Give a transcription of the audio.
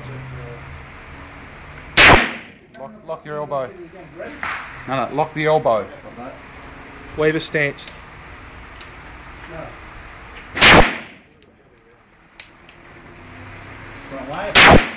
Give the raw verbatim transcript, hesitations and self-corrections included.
Lock, lock your elbow. No, no, lock the elbow. Wave a stance. Front way.